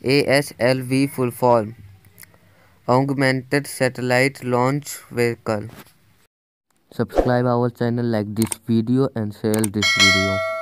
ASLV full form Augmented Satellite Launch Vehicle. Subscribe our channel, like this video and share this video.